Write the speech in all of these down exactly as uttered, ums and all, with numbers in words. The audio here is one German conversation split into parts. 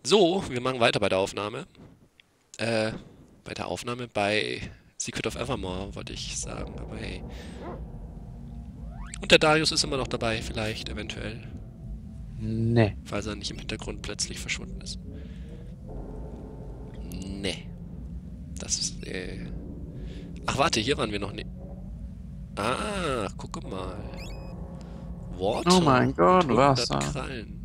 So, wir machen weiter bei der Aufnahme. Äh, bei der Aufnahme bei Secret of Evermore, wollte ich sagen. Aber hey. Und der Darius ist immer noch dabei, vielleicht, eventuell. Nee. Falls er nicht im Hintergrund plötzlich verschwunden ist. Nee. Das ist, äh... Ach, warte, hier waren wir noch nicht. Ah, gucke mal. Oh Water mein und Gott, hundert Wasser. Krallen.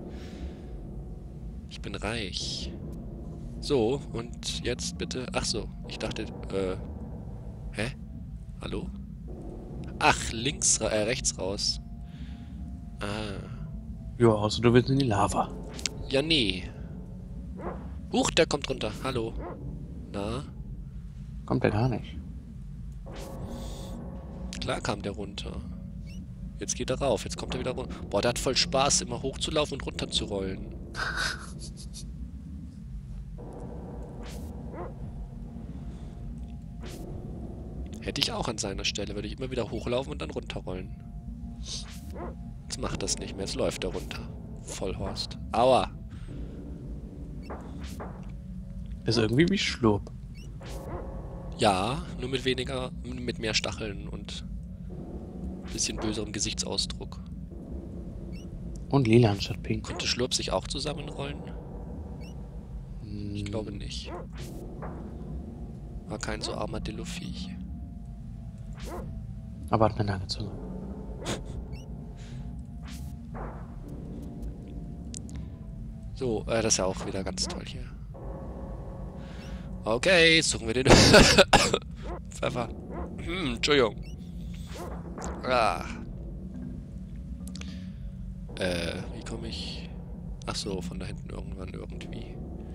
Ich bin reich. So, und jetzt bitte... Ach so, ich dachte, äh... Hä? Hallo? Ach, links, ra- äh, rechts raus. Ah. Ja, außer du willst in die Lava. Ja, nee. Huch, der kommt runter. Hallo. Na? Kommt der gar nicht. Klar kam der runter. Jetzt geht er rauf, jetzt kommt er wieder runter. Boah, der hat voll Spaß, immer hochzulaufen und runterzurollen. Hätte ich auch an seiner Stelle, würde ich immer wieder hochlaufen und dann runterrollen. Jetzt macht das nicht mehr, jetzt läuft er runter. Vollhorst. Aua. Ist irgendwie wie Schlurp. Ja, nur mit weniger, mit mehr Stacheln und bisschen böserem Gesichtsausdruck. Und lila anstatt pink. Konnte Schlurp sich auch zusammenrollen? Ich Hm, glaube nicht. War kein so Armadillo-Viech. aber hat eine lange Zunge. So, äh, das ist ja auch wieder ganz toll hier. Okay, jetzt suchen wir den Pfeffer. Hm, Entschuldigung. Ah. Äh, wie komme ich... Ach so, von da hinten irgendwann irgendwie.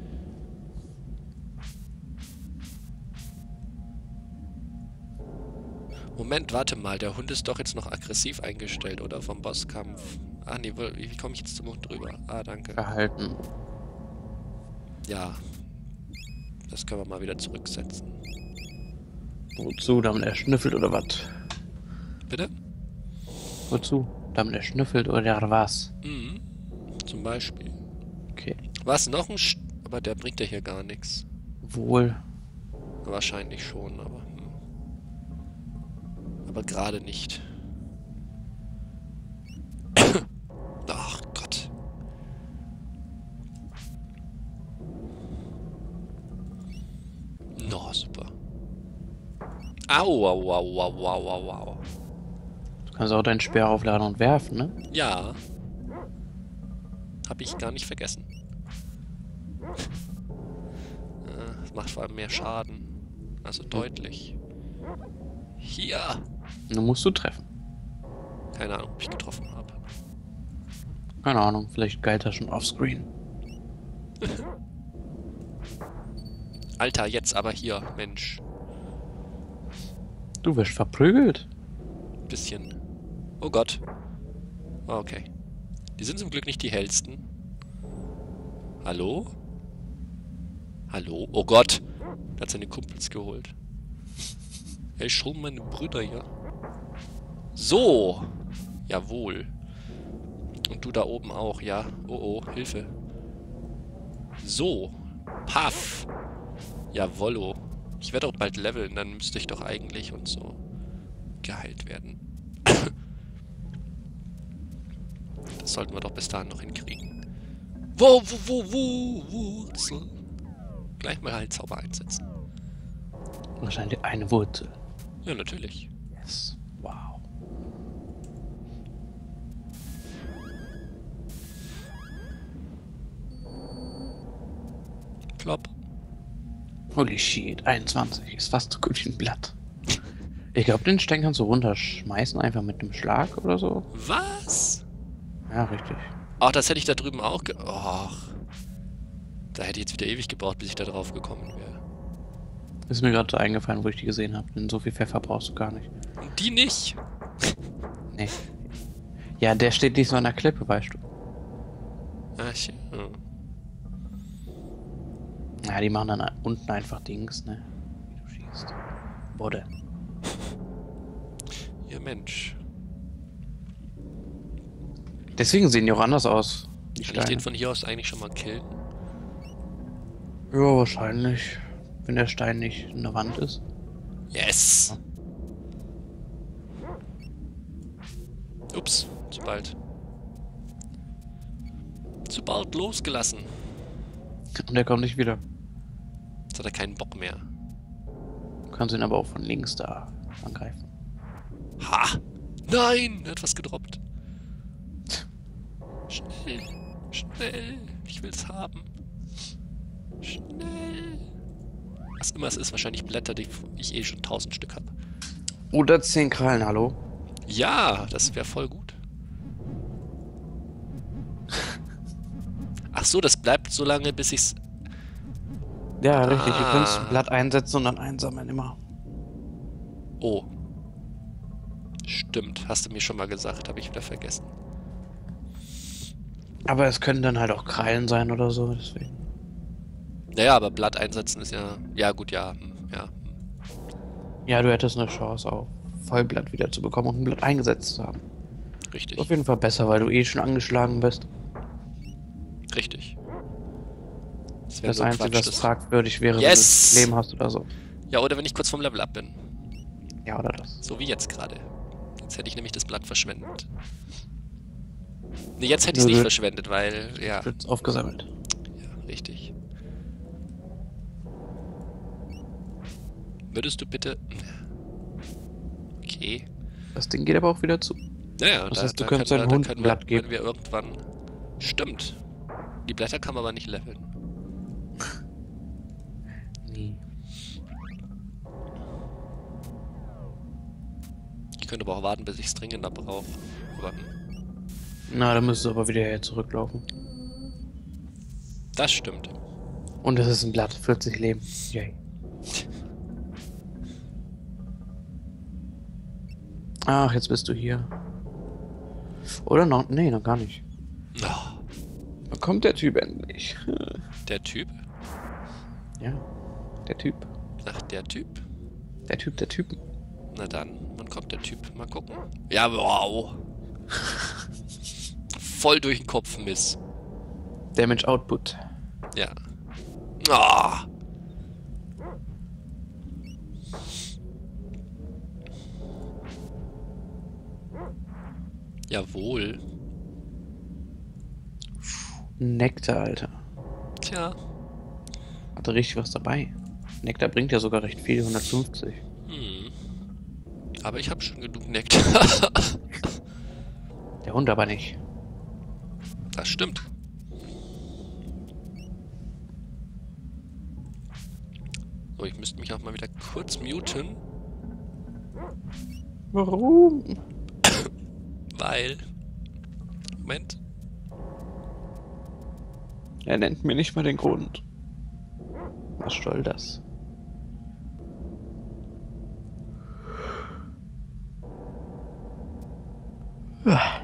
Moment, warte mal, der Hund ist doch jetzt noch aggressiv eingestellt, oder? Vom Bosskampf. Ah, nee, wo- wie, wie komme ich jetzt zum Hund drüber? Ah, danke. Verhalten. Ja, das können wir mal wieder zurücksetzen. Wozu? Damit er schnüffelt oder was? Bitte? Wozu? Damit er schnüffelt oder was? Mhm, zum Beispiel. Okay. Was, noch ein Sch... Aber der bringt ja hier gar nichts. Wohl. Wahrscheinlich schon, aber... Hm. Aber gerade nicht. Ach Gott. No, super. Au, au, au, au, au, au, au. Du kannst auch deinen Speer aufladen und werfen, ne? Ja. Hab ich gar nicht vergessen. Äh, Das macht vor allem mehr Schaden. Also deutlich. Hier. Nun musst du treffen. Keine Ahnung, ob ich getroffen habe. Keine Ahnung, vielleicht geilt er schon offscreen. Alter, jetzt aber hier, Mensch. Du wirst verprügelt. Bisschen. Oh Gott. Okay. Die sind zum Glück nicht die hellsten. Hallo? Hallo? Oh Gott. Der hat seine Kumpels geholt. Hey, schon meine Brüder hier. So. Jawohl. Und du da oben auch, ja. Oh oh, Hilfe. So. Paff. Jawollo. Ich werde auch bald leveln, dann müsste ich doch eigentlich und so geheilt werden. Das sollten wir doch bis dahin noch hinkriegen. Wo, wo, wo, wo, Wurzel. Gleich mal Heilzauber einsetzen. Wahrscheinlich eine Wurzel. Ja, natürlich. Yes. Wow. Plopp. Holy shit, einundzwanzig. Ist fast so gut wie ein Blatt. Ich glaube, den Stein kannst du runterschmeißen, einfach mit einem Schlag oder so. Was? Ja, richtig. Ach, das hätte ich da drüben auch ge... Och. Da hätte ich jetzt wieder ewig gebraucht, bis ich da drauf gekommen wäre. Ist mir gerade so eingefallen, wo ich die gesehen habe. Denn so viel Pfeffer brauchst du gar nicht. Und die nicht. Nee. Ja, der steht nicht so an der Klippe, weißt du. Ach, ja. Ja, die machen dann unten einfach Dings, ne? Wie du schießt. Bodde. Ja, Mensch. Deswegen sehen die auch anders aus. Die Kann ich den Steine. von hier aus eigentlich schon mal killen? Ja, wahrscheinlich. Wenn der Stein nicht in der Wand ist. Yes! Ups, zu bald. Zu bald losgelassen. Und der kommt nicht wieder. Jetzt hat er keinen Bock mehr. Du kannst ihn aber auch von links da angreifen. Ha! Nein! Er hat was gedroppt. Schnell! Schnell! Ich will's haben. Schnell! Was immer es ist, wahrscheinlich Blätter, die ich eh schon tausend Stück habe. Oder zehn Krallen, hallo? Ja, das wäre voll gut. Ach so, das bleibt so lange, bis ich's... Ja, richtig. Du kannst Ah. ein Blatt einsetzen und dann einsammeln immer. Oh. Stimmt, hast du mir schon mal gesagt, habe ich wieder vergessen. Aber es können dann halt auch Krallen sein oder so, deswegen. Naja, aber Blatt einsetzen ist ja... Ja, gut, ja. hm, Ja. Ja, du hättest eine Chance auf Vollblatt wieder zu bekommen und ein Blatt eingesetzt zu haben. Richtig. Auf jeden Fall besser, weil du eh schon angeschlagen bist. Richtig. Das, wär Das nur Einzige, Quatsch, was fragwürdig wäre, Yes! wenn du ein Leben hast oder so. Ja, oder wenn ich kurz vom Level up bin. Ja, oder das. So wie jetzt gerade. Jetzt hätte ich nämlich das Blatt verschwendet. Ne, jetzt hätte ich es Nö, nicht nö. verschwendet, weil... Ja, Wird's aufgesammelt. ja, richtig. Würdest du bitte... Okay. Das Ding geht aber auch wieder zu. Naja, Das da, heißt, du da könntest können wir, deinem da Hund können ein wir, Blatt geben. wenn wir irgendwann... Stimmt. Die Blätter kann man aber nicht leveln. Nie. Ich könnte aber auch warten, bis ich es dringender brauche. Aber Na, dann müsstest du aber wieder hier zurücklaufen. das stimmt. Und es ist ein Blatt, vierzig Leben. Yay. Ach, jetzt bist du hier. Oder noch? Nee, noch gar nicht. Oh, Wann kommt der Typ endlich? der Typ? Ja, der Typ. Ach, der Typ? Der Typ der Typen. Na dann, wann kommt der Typ? Mal gucken. Ja, wow. Voll durch den Kopf, Miss. Damage Output. Ja. Ah. Jawohl. Nektar, Alter. Tja. Hatte richtig was dabei. Nektar bringt ja sogar recht viel, hundertfünfzig. Hm. Aber ich habe schon genug Nektar. Der Hund aber nicht. Das stimmt. So, ich müsste mich auch mal wieder kurz muten, Warum? weil... Moment. Er nennt mir nicht mal den Grund. Was soll das? Ah.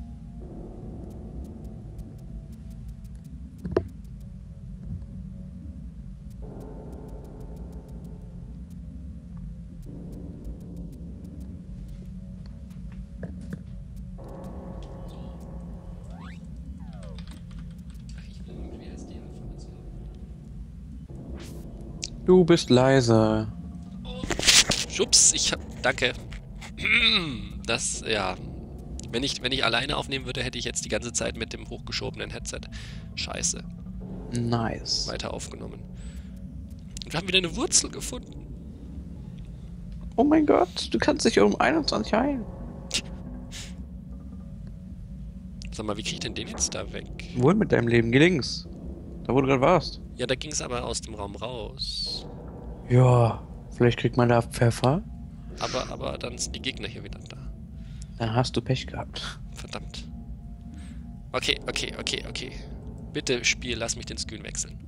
Du bist leise. Schubs, ich hab... Danke. Das, ja... Wenn ich, wenn ich alleine aufnehmen würde, hätte ich jetzt die ganze Zeit mit dem hochgeschobenen Headset. Scheiße. Nice. Weiter aufgenommen. Und wir haben wieder eine Wurzel gefunden. Oh mein Gott, du kannst dich um einundzwanzig heilen. Sag mal, wie krieg ich denn den jetzt da weg? Wohin mit deinem Leben? Geh links. Da wo du gerade warst. Ja, da ging es aber aus dem Raum raus. Ja, vielleicht kriegt man da Pfeffer. Aber, aber dann sind die Gegner hier wieder da. Dann hast du Pech gehabt. Verdammt. Okay, okay, okay, okay. Bitte, Spiel, lass mich den Screen wechseln.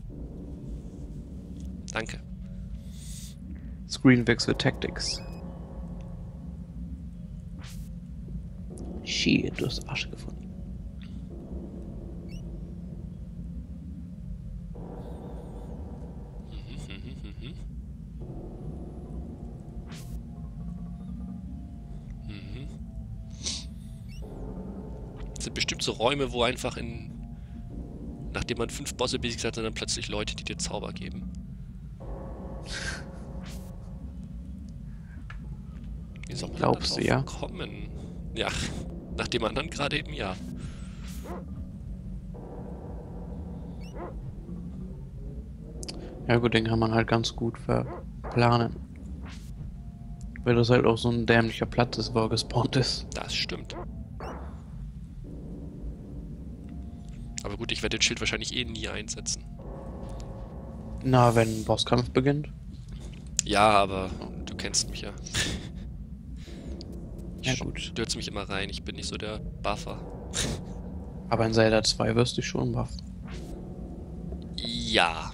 Danke. Screenwechsel Tactics. Shit, du hast Asche gefunden. Mhm, mhm, mhm. Mhm. Das sind bestimmt so Räume, wo einfach in Nachdem man fünf Bosse besiegt hat, sind dann plötzlich Leute, die dir Zauber geben. Wie soll man Glaubst da du, drauf ja? kommen? Ja, nach dem anderen gerade eben ja. Ja gut, den kann man halt ganz gut verplanen. Weil das halt auch so ein dämlicher Platz ist, wo er gespawnt ist. Das stimmt. Aber gut, ich werde den Schild wahrscheinlich eh nie einsetzen. Na, wenn ein Bosskampf beginnt. Ja, aber du kennst mich ja. Ja Ich gut. stürze mich immer rein, ich bin nicht so der Buffer. Aber in Zelda zwei wirst du schon buffen. Ja.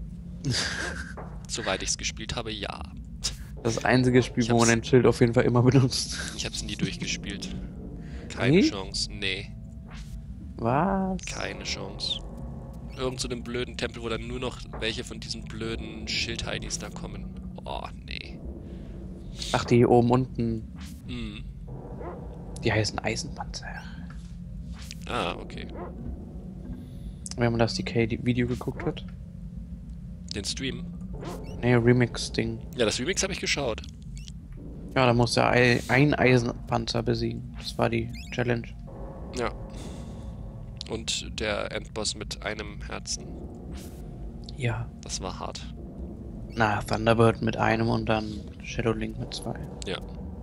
Soweit ich es gespielt habe, ja. Das einzige Spiel, Ich wo man hab's- den Schild auf jeden Fall immer benutzt. Ich habe es nie durchgespielt. Keine Nie? Chance. Nee, Was? keine Chance. Irgend so einem blöden Tempel, wo dann nur noch welche von diesen blöden Schildheinis da kommen. Oh, nee. Ach, die oben unten, Hm. die heißen Eisenpanzer. Ah, okay. Wenn man das D K-Video geguckt hat. Den Stream. Nee, Remix-Ding. Ja, das Remix habe ich geschaut. Ja, da musste er ei- ein Eisenpanzer besiegen. Das war die Challenge. Ja. Und der Endboss mit einem Herzen. Ja. Das war hart. Na, Thunderbird mit einem und dann Shadow Link mit zwei. Ja.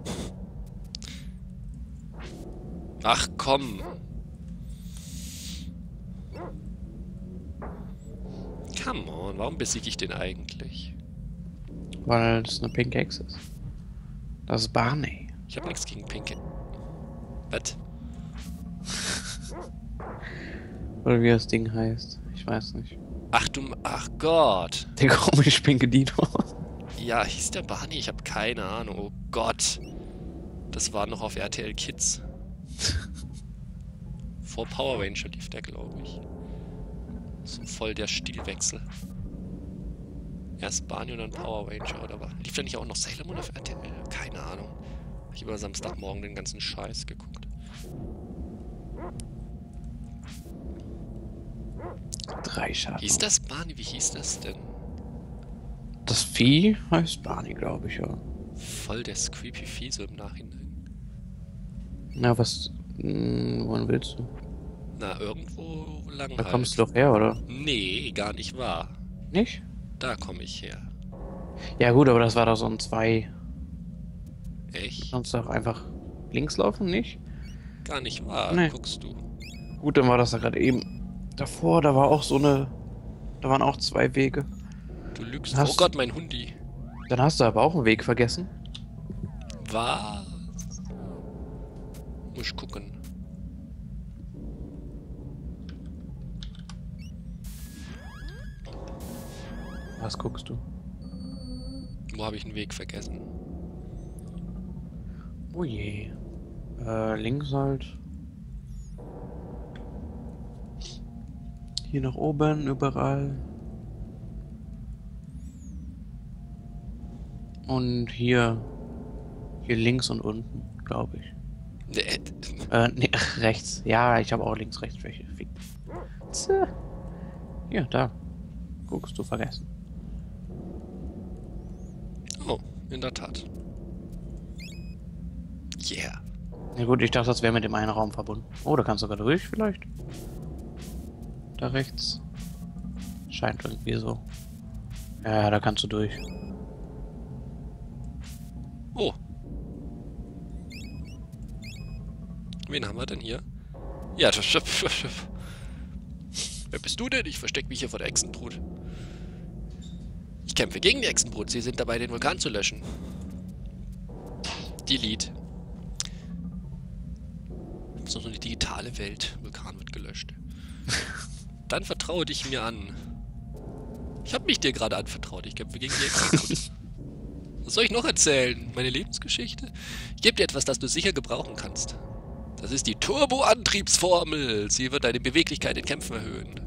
Ach komm. Come on, warum besiege ich den eigentlich? Weil das eine Pink Hex ist. Das ist Barney. Ich habe nichts gegen Pinke. Was? Oder wie das Ding heißt. Ich weiß nicht. Ach du, ach Gott. Der komische pinke Dino. Ja, hieß der Barney? Ich habe keine Ahnung. Oh Gott. Das war noch auf R T L Kids. Vor Power Ranger lief der, glaube ich. So voll der Stilwechsel. Erst Barney und dann Power Ranger, oder was? Lief da nicht auch noch Sailor Moon auf R T L? Keine Ahnung. Hab ich über Samstagmorgen den ganzen Scheiß geguckt. Drei Schaden. Hieß das Barney? Wie hieß das denn? Das Vieh heißt Barney, glaube ich, ja. Voll der creepy Vieh so im Nachhinein. Na, was. Mh, wohin willst du? Na, irgendwo lang Da halt. kommst du doch her, oder? Nee, gar nicht wahr. Nicht? Da komme ich her. Ja, gut, aber das war doch so ein zwei. Echt? Kannst du doch einfach links laufen, nicht? Gar nicht wahr, Nee. guckst du. Gut, dann war das da gerade eben. Davor, da war auch so eine. Da waren auch zwei Wege. Du lügst. Hast- Oh Gott, mein Hundi. Dann hast du aber auch einen Weg vergessen. Was? Muss ich gucken. Was guckst du? Wo habe ich einen Weg vergessen? Oh je. Äh, links halt. Hier nach oben, überall. Und hier. Hier links und unten, glaube ich. Äh, Äh, nee, ach, rechts. Ja, ich habe auch links, rechts welche. Fick. Zäh. Hier, da. Guckst du vergessen. Oh, in der Tat. Yeah. Ja gut, ich dachte, das wäre mit dem einen Raum verbunden. Oh, da kannst du sogar durch, vielleicht. Da rechts. Scheint irgendwie so. Ja, da kannst du durch. Oh. Wen haben wir denn hier? Ja, das Wer bist du denn? Ich verstecke mich hier vor der Echsenbrut. Ich kämpfe gegen die Echsenbrut. Sie sind dabei, den Vulkan zu löschen. Delete. Das ist noch so eine digitale Welt. Vulkan wird gelöscht. Dann vertraue dich mir an. Ich habe mich dir gerade anvertraut. Ich kämpfe gegen die Echsenbrut. Was soll ich noch erzählen? Meine Lebensgeschichte? Ich gebe dir etwas, das du sicher gebrauchen kannst. Das ist die Turbo-Antriebsformel. Sie wird deine Beweglichkeit in Kämpfen erhöhen.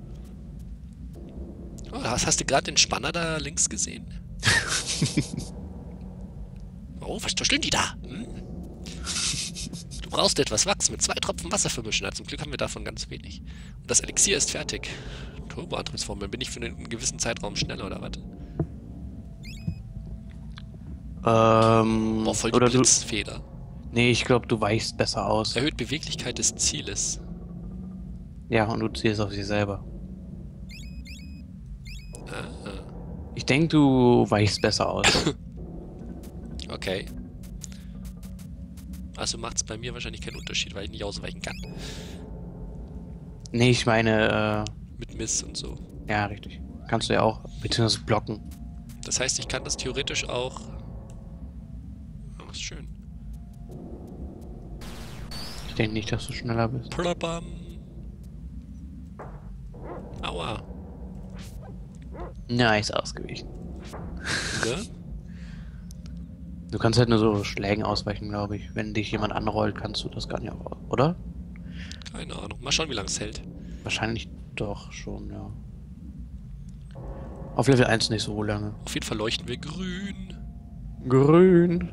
Oh, hast, hast du gerade den Spanner da links gesehen? Oh, was verstehen die da? Hm? Du brauchst du etwas Wachs mit zwei Tropfen Wasser vermischen. Zum Glück haben wir davon ganz wenig. Und das Elixier ist fertig. Turboantriebsformel. Bin ich für einen gewissen Zeitraum schneller oder was? Ähm, Boah, voll die oder du, Blitzfeder. nee, ich glaube, du weichst besser aus. Erhöht Beweglichkeit des Zieles. Ja, und du zielst auf sie selber. Ah, Ich denke, du weichst besser aus. okay. Also macht es bei mir wahrscheinlich keinen Unterschied, weil ich nicht ausweichen kann. Nee, ich meine, Mit Miss und so. äh, ja, richtig. Kannst du ja auch, beziehungsweise blocken. Das heißt, ich kann das theoretisch auch... Oh, ist schön. Ich denke nicht, dass du schneller bist. Plabam. Aua. Nice ausgewichen. Ne? Du kannst halt nur so Schlägen ausweichen, glaube ich. Wenn dich jemand anrollt, kannst du das gar nicht auch, oder? Keine Ahnung. Mal schauen, wie lange es hält. Wahrscheinlich doch schon, ja. Auf Level eins nicht so lange. Auf jeden Fall leuchten wir grün. Grün.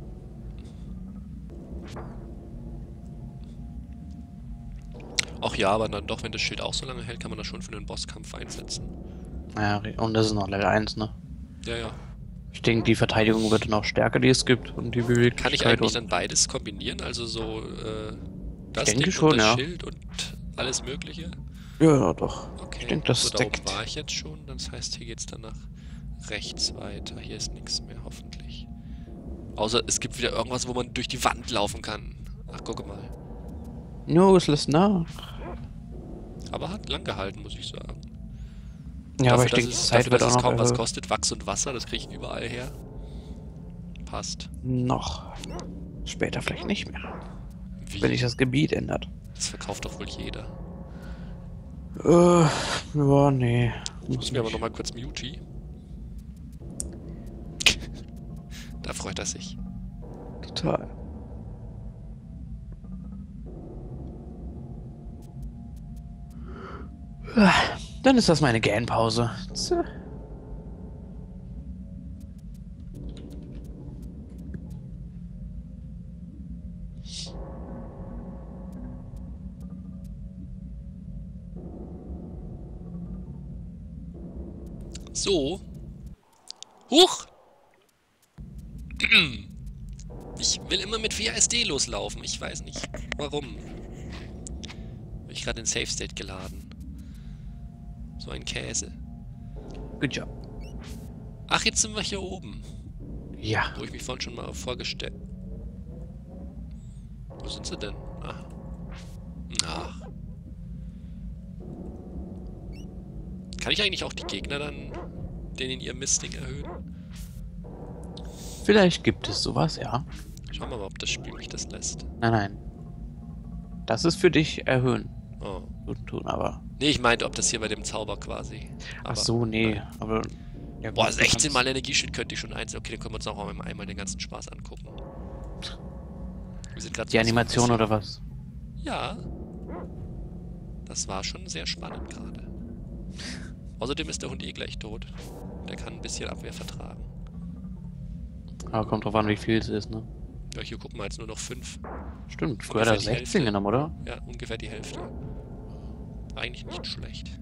Ach ja, aber dann doch, wenn das Schild auch so lange hält, kann man das schon für einen Bosskampf einsetzen. Ja, und das ist noch Level eins, ne? Ja, ja. Ich denke, die Verteidigung wird noch stärker, die es gibt. Und die Beweglichkeit. Kann ich eigentlich und dann beides kombinieren? Also so, äh, das denke Ding schon, und das ja. Schild und alles Mögliche? Ja, doch. Okay. Ich denke, das so, da oben deckt. war ich jetzt schon. Das heißt, hier geht's dann nach rechts weiter. Hier ist nichts mehr, hoffentlich. Außer es gibt wieder irgendwas, wo man durch die Wand laufen kann. Ach, gucke mal. No, es lässt nach. Aber hat lang gehalten, muss ich sagen. Ja, aber Dafür, ich denke, die dass es, Zeit dafür, wird dass auch es noch kaum was erhöht. kostet. Wachs und Wasser, das kriege ich überall her. Passt. Noch. Später vielleicht nicht mehr. Wie? Wenn sich das Gebiet ändert. Das verkauft doch wohl jeder. Äh, ja, nee. Muss Müssen wir aber nicht. nochmal kurz Muti. Da freut er sich. Total. Ah, dann ist das meine Gähnpause. Tse. So. Huch! Ich will immer mit V S D loslaufen. Ich weiß nicht warum. Habe ich gerade den Safe State geladen. So ein Käse. Good job. Ach, jetzt sind wir hier oben. Ja. Wo ich mich vorhin schon mal vorgestellt... Wo sind sie denn? Ach. Ach. Kann ich eigentlich auch die Gegner dann, denen ihr Mistding erhöhen? Vielleicht gibt es sowas, ja. Schauen wir mal, ob das Spiel mich das lässt. Nein, nein. Das ist für dich erhöhen. Oh. Tun, tun, aber. Nee, ich meinte, ob das hier bei dem Zauber quasi. Ach Aber- so, nee. Aber. Ja, gut, Boah, du sechzehn kannst- Mal Energieschild könnte ich schon einzeln. Okay, dann können wir uns auch einmal den ganzen Spaß angucken. Wir sind gerade Die Animation oder was? Ja. Das war schon sehr spannend gerade. Außerdem ist der Hund eh gleich tot. Der kann ein bisschen Abwehr vertragen. Aber kommt drauf an, wie viel es ist, ne? Ja, hier gucken wir jetzt nur noch fünf. Stimmt, früher Ungefähr hat er die sechzehn Hälfte. genommen, oder? Ja, ungefähr die Hälfte. Eigentlich nicht schlecht.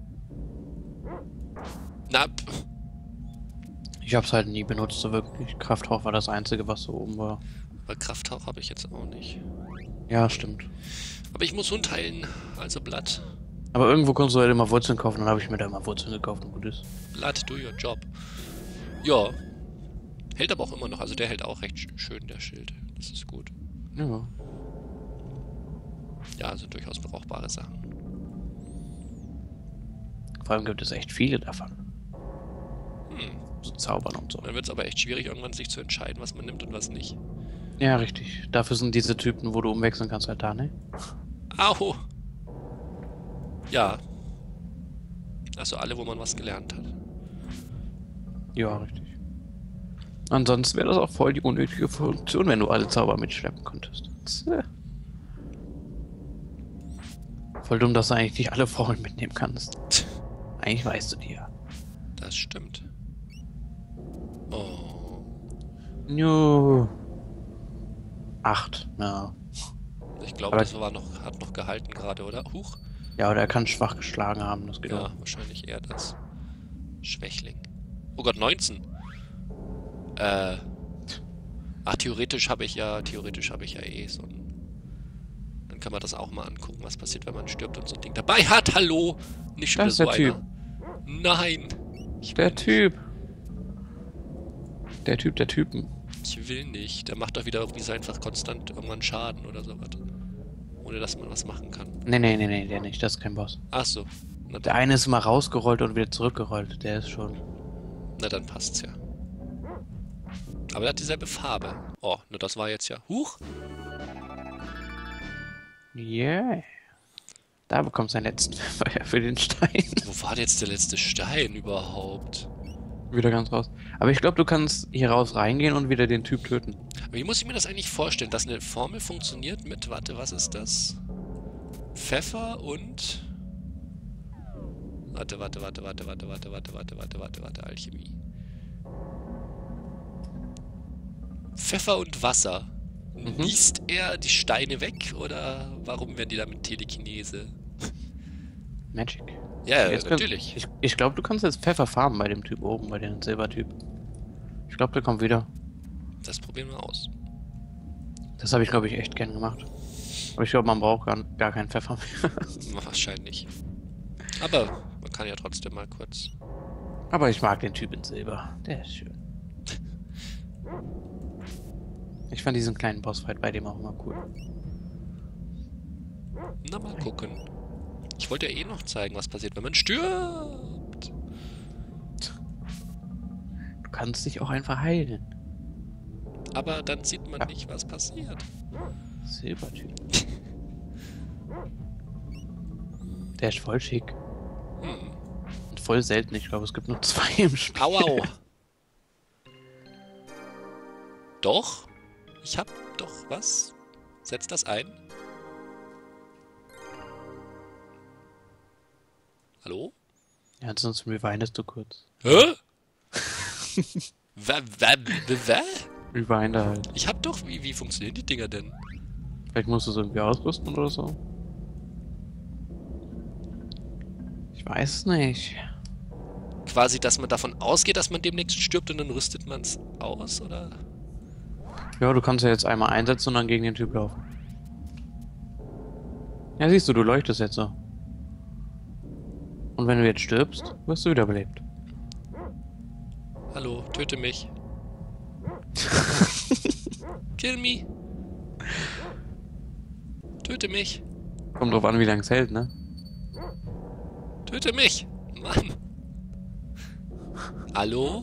Na, pff, Ich hab's halt nie benutzt, so wirklich. Krafthauch war das einzige, was so oben war. aber Krafthauch habe ich jetzt auch nicht. Ja, stimmt. Aber ich muss Hund heilen, also Blatt. Aber irgendwo konntest du halt immer Wurzeln kaufen, dann habe ich mir da immer Wurzeln gekauft und gut ist. Blood, do your job. Ja. Hält aber auch immer noch. Also der hält auch recht sch- schön, der Schild. Das ist gut. Ja. Ja, also durchaus brauchbare Sachen. Vor allem gibt es echt viele davon. Hm. So Zaubern und so. Dann wird es aber echt schwierig, irgendwann sich zu entscheiden, was man nimmt und was nicht. Ja, richtig. Dafür sind diese Typen, wo du umwechseln kannst, halt da, ne? Au! Ja. Also alle, wo man was gelernt hat. Ja, richtig. Ansonsten wäre das auch voll die unnötige Funktion, wenn du alle Zauber mitschleppen konntest. Tse. Voll dumm, dass du eigentlich nicht alle Formeln mitnehmen kannst. Eigentlich weißt du die ja. Das stimmt. Oh. Jo. Acht, ja. glaube, Aber- das war noch, hat noch gehalten gerade, oder? Huch. Ja, oder er kann schwach geschlagen haben, das geht Ja, auch. wahrscheinlich eher das. Schwächling. Oh Gott, neunzehn. Äh. Ach, theoretisch habe ich ja, theoretisch habe ich ja eh so ein. Dann kann man das auch mal angucken, was passiert, wenn man stirbt und so ein Ding dabei hat. Hallo! Nicht schon Das wieder ist so der einer. Nein! Ich Der will nicht. Typ. Der Typ der Typen. Ich will nicht. Der macht doch wieder irgendwie so einfach konstant irgendwann Schaden oder sowas. Ohne dass man was machen kann. Nee, nee, nee, nee, der nicht. Das ist kein Boss. Ach so. Na, Der eine ist mal rausgerollt und wieder zurückgerollt. Der ist schon... na dann passt's ja. Aber er hat dieselbe Farbe. Oh, na das war jetzt ja. Huch! Yeah. Da bekommst du einen letzten Pfeffer für den Stein. Wo war denn jetzt der letzte Stein überhaupt? Wieder ganz raus. Aber ich glaube, du kannst hier raus reingehen und wieder den Typ töten. Wie muss ich mir das eigentlich vorstellen, dass eine Formel funktioniert mit, warte, was ist das? Pfeffer und... Warte, warte, warte, warte, warte, warte, warte, warte, warte, warte, warte, Alchemie. Pfeffer und Wasser. Mhm. Liest er die Steine weg oder warum werden die da mit Telekinese? Magic. Ja, Jetzt natürlich. Kann, ich ich glaube, du kannst jetzt Pfeffer farmen bei dem Typ oben, bei dem Silbertyp. Ich glaube, der kommt wieder. Das probieren wir aus. Das habe ich, glaube ich, echt gern gemacht. Aber ich glaube, man braucht gar, gar keinen Pfeffer mehr. Wahrscheinlich. Aber man kann ja trotzdem mal kurz... Aber ich mag den Typ in Silber. Der ist schön. Ich fand diesen kleinen Bossfight bei dem auch immer cool. Na, mal gucken. Ich wollte ja eh noch zeigen, was passiert, wenn man stirbt. Du kannst dich auch einfach heilen. Aber dann sieht man Ja. nicht, was passiert. Silbertyp. Der ist voll schick. Hm. Und voll selten. Ich glaube, es gibt nur zwei im Spiel. Au, au. Doch? Ich hab doch was. Setz das ein. Hallo? Ja, ansonsten rewindest du kurz. Hä? Wä, wä, wä, wä? Rewinder halt. Ich hab doch... Wie, wie funktionieren die Dinger denn? Vielleicht musst du es irgendwie ausrüsten oder so. Ich weiß es nicht. Quasi, dass man davon ausgeht, dass man demnächst stirbt und dann rüstet man es aus, oder? Ja, du kannst ja jetzt einmal einsetzen und dann gegen den Typ laufen. Ja, siehst du, du leuchtest jetzt so. Und wenn du jetzt stirbst, wirst du wiederbelebt. Hallo, töte mich. Kill me. Töte mich. Kommt drauf an, wie lange es hält, ne? Töte mich. Mann. Hallo?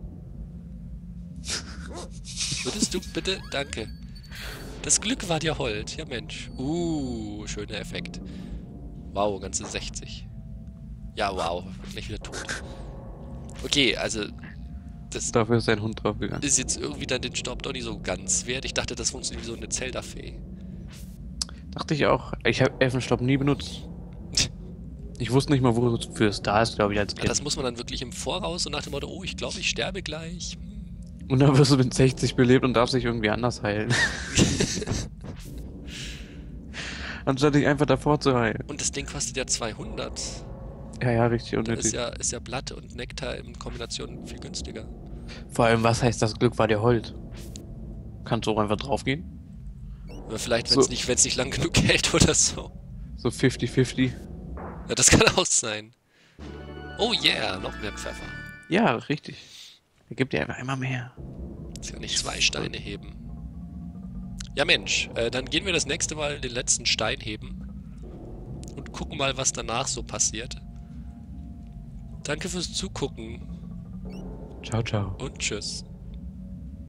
Würdest du bitte... Danke. Das Glück war dir hold. Ja, Mensch. Uh, schöner Effekt. Wow, ganze sechzig. Ja, wow. Gleich wieder tot. Okay, also... Das Dafür ist dein Hund draufgegangen. ist jetzt irgendwie dann den Staub doch nicht so ganz wert. Ich dachte, das funktioniert wie so eine Zelda-Fee. Dachte ich auch. Ich habe Elfenstaub nie benutzt. Ich wusste nicht mal, wofür es da ist, glaube ich, als Ja, Kind. das muss man dann wirklich im Voraus und nach dem Motto, oh, ich glaube, ich sterbe gleich. Und dann wirst du mit sechzig belebt und darfst dich irgendwie anders heilen. Anstatt dich einfach davor zu heilen. Und das Ding kostet ja zweihundert. Ja, ja, richtig Da unnötig. ist ja, ist ja Blatt und Nektar in Kombination viel günstiger. Vor allem, was heißt, das Glück war dir hold? Kannst du auch einfach draufgehen? Oder vielleicht, wenn es So. nicht, wenn's nicht lang genug hält oder so. So fifty fifty. Ja, das kann auch sein. Oh yeah, noch mehr Pfeffer. Ja, richtig. Er gibt dir einfach immer mehr. Jetzt kann ich zwei Steine heben. Ja Mensch, äh, dann gehen wir das nächste Mal den letzten Stein heben. Und gucken mal, was danach so passiert. Danke fürs Zugucken Ciao, ciao. und tschüss.